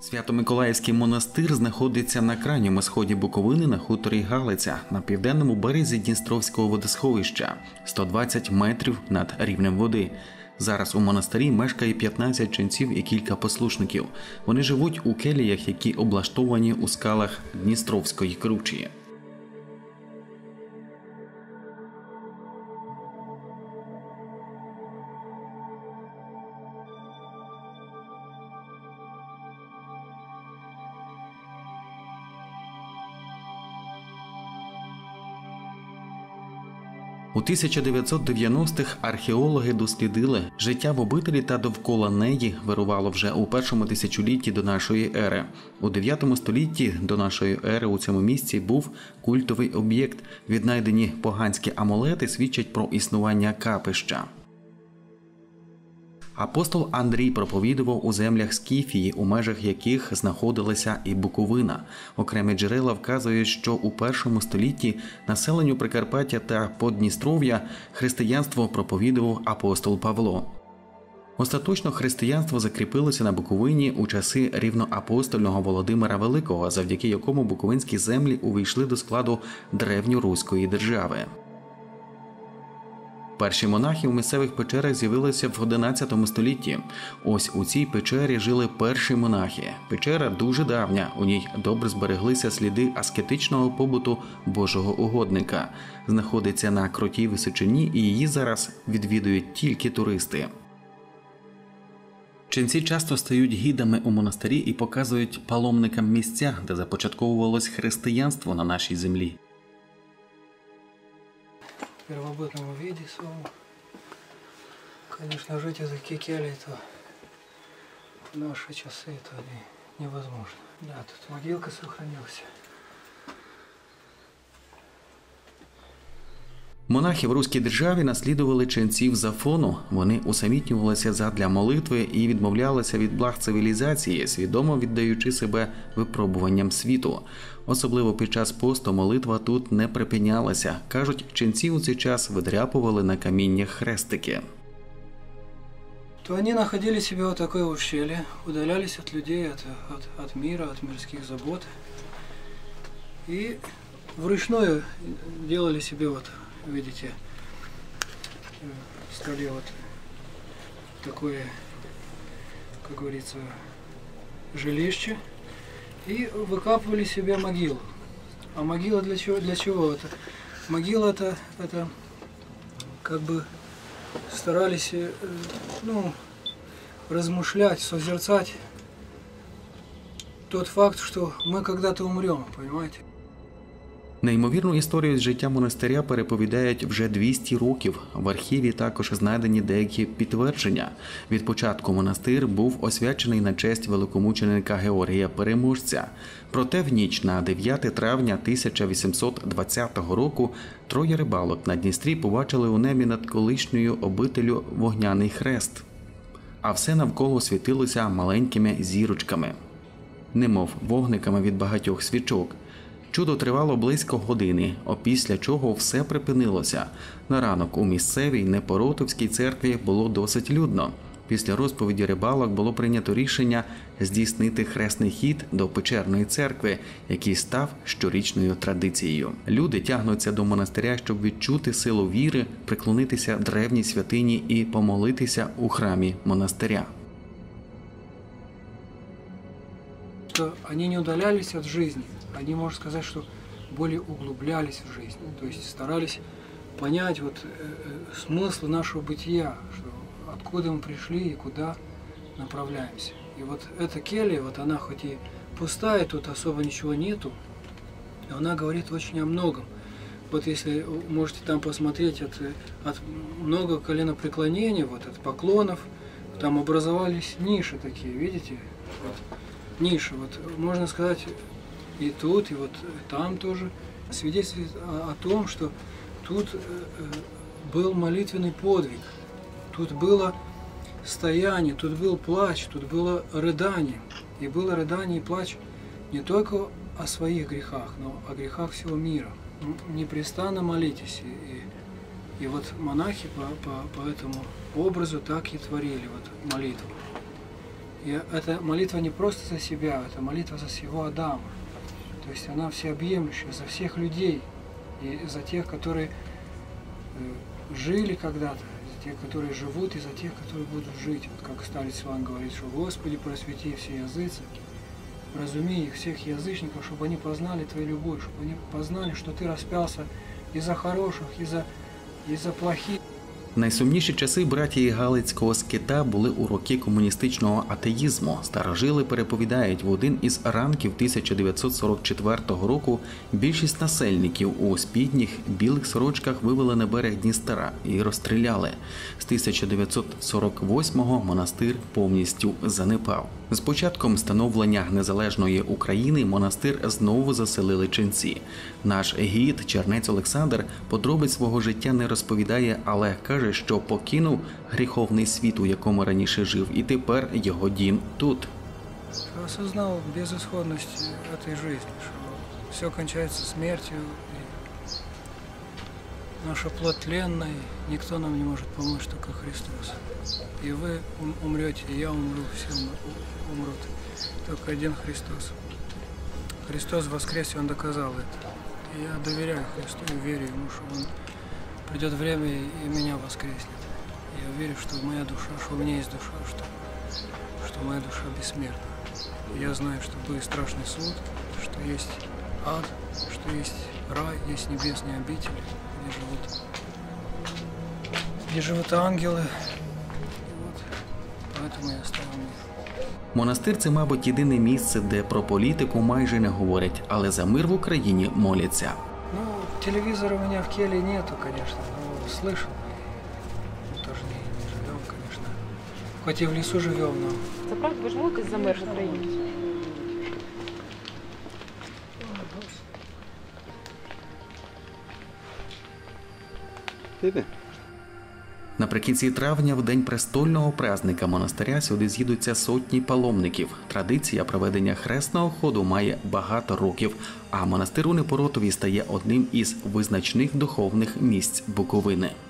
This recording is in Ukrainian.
Свято-Миколаївський монастир знаходиться на крайньому сході Буковини на хуторі Галиця, на південному березі Дністровського водосховища, 120 метрів над рівнем води. Зараз у монастирі мешкає 15 ченців і кілька послушників. Вони живуть у келіях, які облаштовані у скалах Дністровської кручі. У 1990-х археологи дослідили життя в обителі та довкола неї вирувало вже у першому тисячолітті до нашої ери. У 9 столітті до нашої ери у цьому місці був культовий об'єкт. Віднайдені поганські амулети свідчать про існування капища. Апостол Андрій проповідував у землях Скіфії, у межах яких знаходилася і Буковина. Окремі джерела вказують, що у першому столітті населенню Прикарпаття та Подністров'я християнство проповідував апостол Павло. Остаточно християнство закріпилося на Буковині у часи рівноапостольного Володимира Великого, завдяки якому буковинські землі увійшли до складу древньоруської держави. Перші монахи в місцевих печерах з'явилися в 11 столітті. Ось у цій печері жили перші монахи. Печера дуже давня, у ній добре збереглися сліди аскетичного побуту Божого угодника. Знаходиться на крутій височині і її зараз відвідують тільки туристи. Ченці часто стають гідами у монастирі і показують паломникам місця, де започатковувалось християнство на нашій землі. В первобытном виде своем. Конечно, жить из кекелей, то в наши часы это невозможно. Да, тут могилка сохранилась. Монахи в руській державі наслідували ченців Зафону. Вони усамітнювалися задля молитви і відмовлялися від благ цивілізації, свідомо віддаючи себе випробуванням світу. Особливо під час посту молитва тут не припинялася. Кажуть, ченці у цей час видряпували на каміннях хрестики. То они находили себе вот такое ущелье, удалялись от людей, от мира, от мирских забот. И вручную делали себе вот, видите, в скале вот такое, как говорится, жилище. И выкапывали себе могилу. А могила для чего? Для чего это? Могила это как бы старались, размышлять, созерцать тот факт, что мы когда-то умрем, понимаете? Неймовірну історію з життя монастиря переповідають вже 200 років. В архіві також знайдені деякі підтвердження. Від початку монастир був освячений на честь великомученика Георгія Переможця. Проте в ніч на 9 травня 1820 року троє рибалок на Дністрі побачили у небі над колишньою обителлю вогняний хрест. А все навколо світилося маленькими зірочками, немов вогниками від багатьох свічок. Чудо тривало близько години, опісля чого все припинилося. На ранок у місцевій Непоротовській церкві було досить людно. Після розповіді рибалок було прийнято рішення здійснити хресний хід до печерної церкви, який став щорічною традицією. Люди тягнуться до монастиря, щоб відчути силу віри, приклонитися древній святині і помолитися у храмі монастиря. Они не удалялись от жизни, они, можно сказать, что более углублялись в жизнь, то есть старались понять смысл нашего бытия, что откуда мы пришли и куда направляемся. И вот эта келья, она хоть и пустая, тут особо ничего нету, но она говорит очень о многом. Вот если можете там посмотреть, от много коленопреклонений, от поклонов, там образовались ниши такие, видите? Ниши, можно сказать, и тут, и там тоже свидетельствует о том, что тут был молитвенный подвиг, тут было стояние, тут был плач, тут было рыдание. И было рыдание и плач не только о своих грехах, но о грехах всего мира. Непрестанно молитесь. И монахи по этому образу так и творили молитву. И эта молитва не просто за себя, это молитва за всего Адама. То есть она всеобъемлющая, за всех людей. И за тех, которые жили когда-то, за тех, которые живут, и за тех, которые будут жить. Вот как старец Иван говорит, что «Господи, просвети все языцы, разуми их, всех язычников, чтобы они познали Твою любовь, чтобы они познали, что Ты распялся и за хороших, и за плохих». Найсумніші часи братії Галицького скита були у роки комуністичного атеїзму. Старожили переповідають, в один із ранків 1944 року більшість насельників у спідніх білих сорочках вивели на берег Дністера і розстріляли. З 1948-го монастир повністю занепав. З початком становлення незалежної України монастир знову заселили ченці. Наш гід Чернець Олександр подробиць свого життя не розповідає, але каже, що покинув гріховний світ, у якому раніше жив, і тепер його дім тут. Осознал безысходность этой жизни, что все кончается смертью, и наша плоть тленна, и никто нам не может помочь, только Христос. И вы умрете, и я умру, все умрут, только один Христос. Христос воскрес, и Он доказал это. И я доверяю Христу и верю Ему, что Он придет время, и меня воскреснет. Я верю, что моя душа, что у меня есть душа, что моя душа бессмертна. Я знаю, что будет страшный суд, что есть ад, что есть рай, есть небесные обители, где живут ангелы. И вот поэтому я оставил мир. Монастир – це, мабуть, єдине місце, де про політику майже не говорять, але за мир в Україні моляться. Ну, телевизора у меня в келье нету, конечно, но слышал. Мы тоже не живем, конечно. Хоть и в лесу живем, но... Це правда, ви ж молитесь за мир в Україні? Наприкінці травня, в день престольного празника монастиря, сюди з'їдуться сотні паломників. Традиція проведення хресного ходу має багато років, а монастир у Непоротові стає одним із визначних духовних місць Буковини.